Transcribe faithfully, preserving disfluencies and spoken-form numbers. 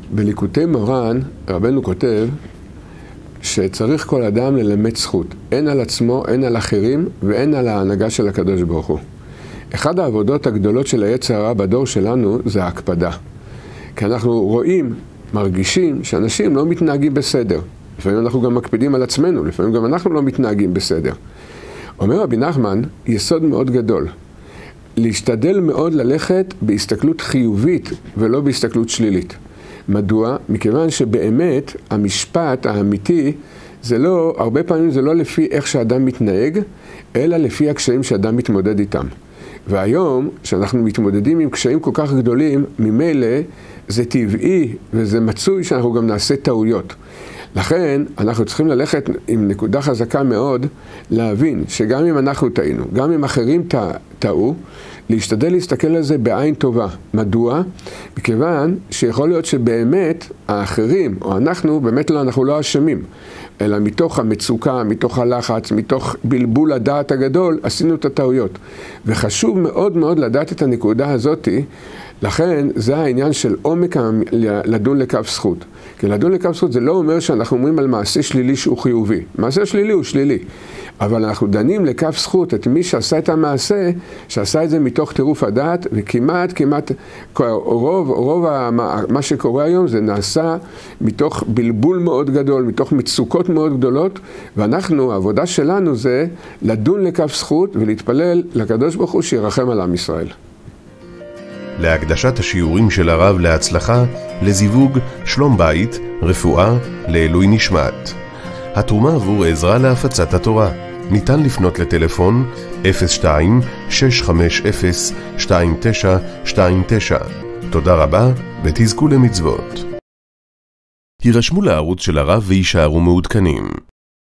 בליקוטי מרן, רבנו כותב שצריך כל אדם ללמד זכות, הן על עצמו, הן על אחרים, והן על ההנהגה של הקדוש ברוך הוא. אחד העבודות הגדולות של היצר הרע בדור שלנו זה ההקפדה. כי אנחנו רואים, מרגישים, שאנשים לא מתנהגים בסדר. לפעמים אנחנו גם מקפידים על עצמנו, לפעמים גם אנחנו לא מתנהגים בסדר. אומר רבי נחמן, יסוד מאוד גדול. להשתדל מאוד ללכת בהסתכלות חיובית ולא בהסתכלות שלילית. מדוע? מכיוון שבאמת המשפט האמיתי זה לא, הרבה פעמים זה לא לפי איך שאדם מתנהג, אלא לפי הקשיים שאדם מתמודד איתם. והיום, שאנחנו מתמודדים עם קשיים כל כך גדולים, ממילא זה טבעי וזה מצוי שאנחנו גם נעשה טעויות. לכן אנחנו צריכים ללכת עם נקודה חזקה מאוד, להבין שגם אם אנחנו טעינו, גם אם אחרים טעו, להשתדל להסתכל על זה בעין טובה. מדוע? מכיוון שיכול להיות שבאמת האחרים, או אנחנו, באמת לא, אנחנו לא אשמים, אלא מתוך המצוקה, מתוך הלחץ, מתוך בלבול הדעת הגדול, עשינו את הטעויות. וחשוב מאוד מאוד לדעת את הנקודה הזאת, לכן זה העניין של עומק לדון לקו זכות. כי לדון לקו זכות זה לא אומר שאנחנו אומרים על מעשה שלילי שהוא חיובי. מעשה שלילי הוא שלילי. אבל אנחנו דנים לקו זכות את מי שעשה את המעשה, שעשה את זה מתוך טירוף הדעת, וכמעט, כמעט, רוב, רוב מה שקורה היום זה נעשה מתוך בלבול מאוד גדול, מתוך מצוקות מאוד גדולות, ואנחנו, העבודה שלנו זה לדון לקו זכות ולהתפלל לקדוש ברוך הוא שירחם על עם ישראל. להקדשת השיעורים של הרב להצלחה, לזיווג, שלום בית, רפואה, לעילוי נשמת. התרומה עבור עזרה להפצת התורה. ניתן לפנות לטלפון אפס שתיים שש חמש אפס שתיים תשע שתיים תשע. תודה רבה ותזכו למצוות. הירשמו לערוץ של הרב וישארו מעודכנים.